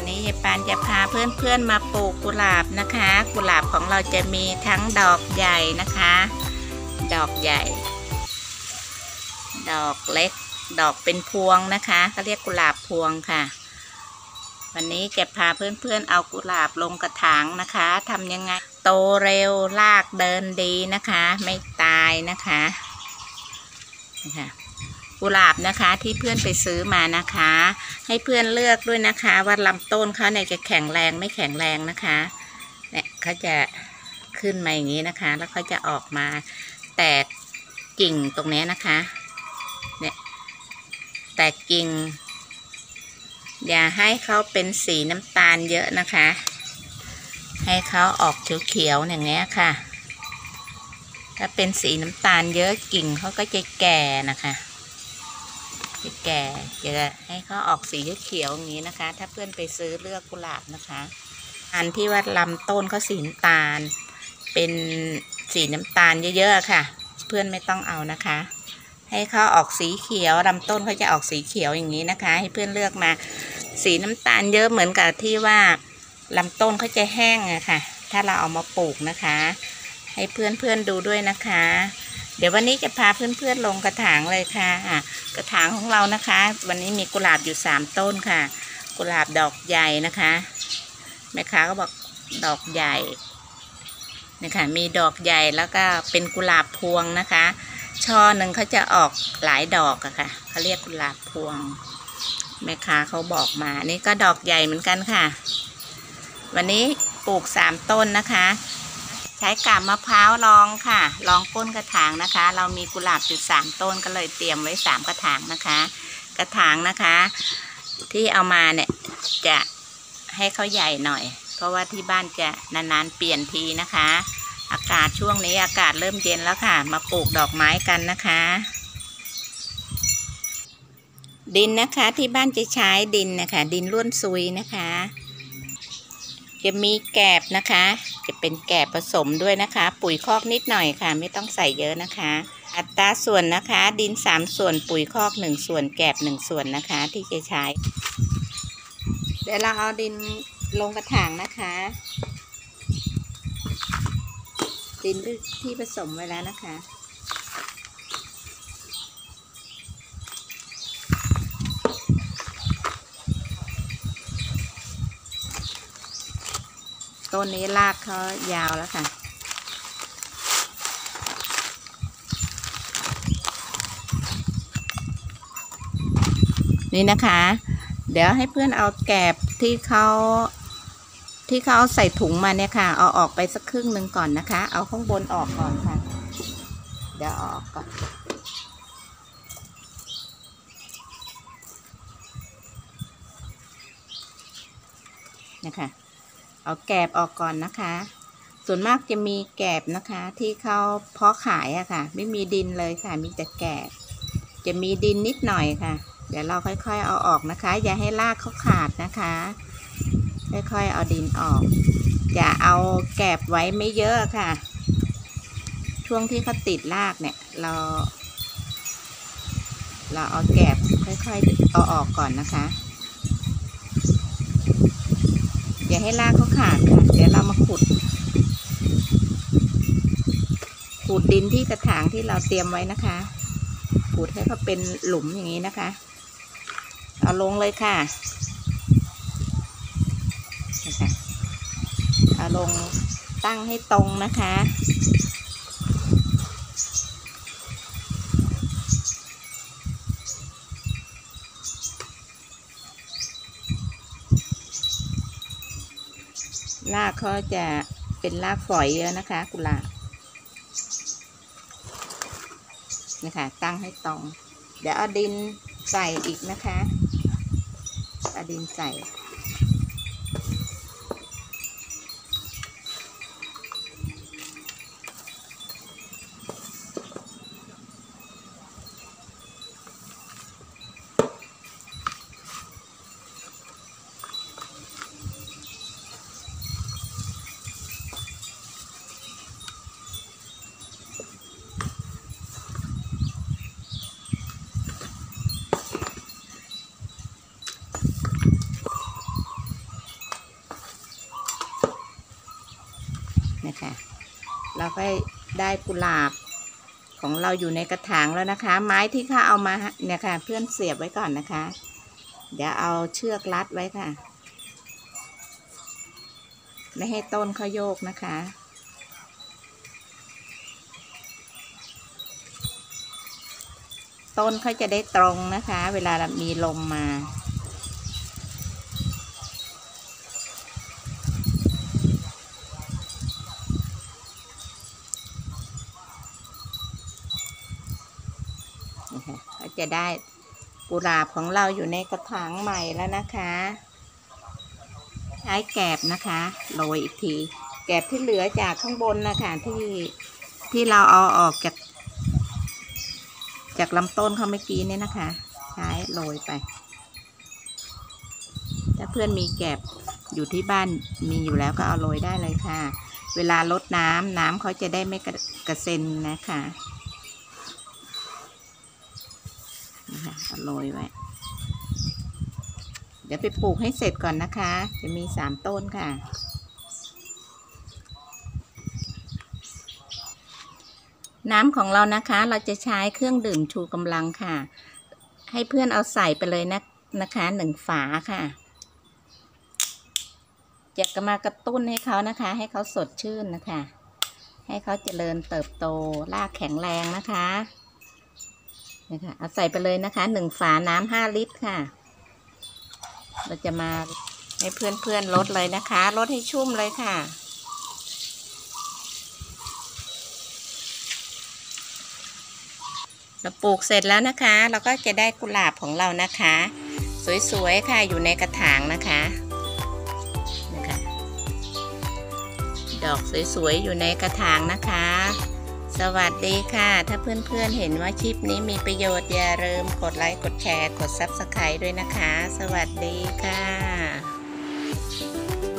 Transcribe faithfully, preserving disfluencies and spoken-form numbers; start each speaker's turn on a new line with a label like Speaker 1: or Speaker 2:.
Speaker 1: นี้ยายปานจะพาเพื่อนๆมาปลูกกุหลาบนะคะกุหลาบของเราจะมีทั้งดอกใหญ่นะคะดอกใหญ่ดอกเล็กดอกเป็นพวงนะคะเขาเรียกกุหลาบพวงค่ะวันนี้จะพาเพื่อนๆเอากุหลาบลงกระถางนะคะทำยังไงโตเร็วรากเดินดีนะคะไม่ตายนะคะนะคะกุหลาบนะคะที่เพื่อนไปซื้อมานะคะให้เพื่อนเลือกด้วยนะคะว่าลำต้นเขาเนี่ยจะแข็งแรงไม่แข็งแรงนะคะเนี่ยเขาจะขึ้นมาอย่างนี้นะคะแล้วเขาจะออกมาแตกกิ่งตรงนี้นะคะเนี่ยแตกกิ่งอย่าให้เขาเป็นสีน้ำตาลเยอะนะคะให้เขาออกเขียวๆอย่างเงี้ยค่ะถ้าเป็นสีน้ำตาลเยอะกิ่งเขาก็จะแก่นะคะจะแก่จะให้เขาออกสีเขียวอย่างนี้นะคะถ้าเพื่อนไปซื้อเลือกกุหลาบนะคะอันที่ว่าลำต้นเขาสีน้ำตาลเป็นสีน้ำตาลเยอะๆค่ะเพื่อนไม่ต้องเอานะคะให้เขาออกสีเขียวลำต้นเขาจะออกสีเขียวอย่างนี้นะคะให้เพื่อนเลือกมาสีน้ำตาลเยอะเหมือนกับที่ว่าลำต้นเขาจะแห้งอะค่ะถ้าเราเอามาปลูกนะคะให้เพื่อนๆดูด้วยนะคะเดี๋ยววันนี้จะพาเพื่อนๆลงกระถางเลยค่ะกระถางของเรานะคะวันนี้มีกุหลาบอยู่สามต้นค่ะกุหลาบดอกใหญ่นะคะแม่ค้าก็บอกดอกใหญ่นี่ค่ะมีดอกใหญ่แล้วก็เป็นกุหลาบพวงนะคะช่อหนึ่งเขาจะออกหลายดอกอะค่ะเขาเรียกกุหลาบพวงแม่ค้าเขาบอกมานี่ก็ดอกใหญ่เหมือนกันค่ะวันนี้ปลูกสามต้นนะคะใช้กาบมะพร้าวรองค่ะรองก้นกระถางนะคะเรามีกุหลาบอยู่สามต้นก็เลยเตรียมไว้สามกระถางนะคะกระถางนะคะที่เอามาเนี่ยจะให้เขาใหญ่หน่อยเพราะว่าที่บ้านจะนานๆเปลี่ยนทีนะคะอากาศช่วงนี้อากาศเริ่มเย็นแล้วค่ะมาปลูกดอกไม้กันนะคะดินนะคะที่บ้านจะใช้ดินนะคะดินร่วนซุยนะคะจะมีแกบนะคะจะเป็นแกบผสมด้วยนะคะปุ๋ยคอกนิดหน่อยค่ะไม่ต้องใส่เยอะนะคะอัตราส่วนนะคะดินสามส่วนปุ๋ยคอกหนึ่งส่วนแกบหนึ่งส่วนนะคะที่จะใช้เดี๋ยวเราเอาดินลงกระถางนะคะดินที่ผสมไว้แล้วนะคะต้นนี้รากเขายาวแล้วค่ะนี่นะคะเดี๋ยวให้เพื่อนเอาแกบที่เขาที่เขาเอาใส่ถุงมาเนี่ยค่ะเอาออกไปสักครึ่งหนึ่งก่อนนะคะเอาข้างบนออกก่อนค่ะเดี๋ยวออกก่อนนะคะเอาแกบออกก่อนนะคะส่วนมากจะมีแกบนะคะที่เขาเพาะขายอะค่ะไม่มีดินเลยค่ะมีแต่แกบจะมีดินนิดหน่อยค่ะเดี๋ยวเราค่อยๆเอาออกนะคะอย่าให้รากเขาขาดนะคะค่อยๆเอาดินออกอย่าเอาแกบไว้ไม่เยอะค่ะช่วงที่เขาติดรากเนี่ยเราเราเอาแกบค่อยๆเอาออกก่อนนะคะอย่าให้รากเขาขาดค่ะเดี๋ยวเรามาขุดขุดดินที่กระถางที่เราเตรียมไว้นะคะขุดให้เขาเป็นหลุมอย่างนี้นะคะเอาลงเลยค่ะเอาลงตั้งให้ตรงนะคะรากเขาจะเป็นรากฝอยเยอะนะคะกุหลาบนะคะตั้งให้ตรงเดี๋ยวเอาดินใส่อีกนะคะเอาดินใส่เราก็ได้กุหลาบของเราอยู่ในกระถางแล้วนะคะ ไม้ที่ข้าเอามาเนี่ยค่ะเพื่อนเสียบไว้ก่อนนะคะเดี๋ยวเอาเชือกรัดไว้ค่ะไม่ให้ต้นเขาโยกนะคะต้นเขาจะได้ตรงนะคะเวลามีลมมาก็จะได้กุหลาบของเราอยู่ในกระถางใหม่แล้วนะคะใช้แกบนะคะโรยอีกทีแกบที่เหลือจากข้างบนนะคะที่ที่เราเอาออกจากจากลำต้นเขาเมื่อกี้เนี่ยนะคะใช้โรยไปถ้าเพื่อนมีแกบอยู่ที่บ้านมีอยู่แล้วก็เอาโรยได้เลยค่ะเวลารดน้ำน้ำเขาจะได้ไม่กระเซ็นนะคะนะคะเอาโรยไว้เดี๋ยวไปปลูกให้เสร็จก่อนนะคะจะมีสามต้นค่ะน้ำของเรานะคะเราจะใช้เครื่องดื่มชูกำลังค่ะให้เพื่อนเอาใส่ไปเลยนะนะคะหนึ่งฝาค่ะจะมากระตุ้นให้เขานะคะให้เขาสดชื่นนะคะให้เขาเจริญเติบโตรากแข็งแรงนะคะนะคะเอาใส่ไปเลยนะคะหนึ่งฝาน้ำห้าลิตรค่ะเราจะมาให้เพื่อนๆลดเลยนะคะลดให้ชุ่มเลยค่ะเราปลูกเสร็จแล้วนะคะเราก็จะได้กุหลาบของเรานะคะสวยๆค่ะอยู่ในกระถางนะคะนะคะดอกสวยๆอยู่ในกระถางนะคะสวัสดีค่ะถ้าเพื่อนๆเห็นว่าคลิปนี้มีประโยชน์อย่าลืมกดไลค์กดแชร์กดซับสไครบ์ด้วยนะคะสวัสดีค่ะ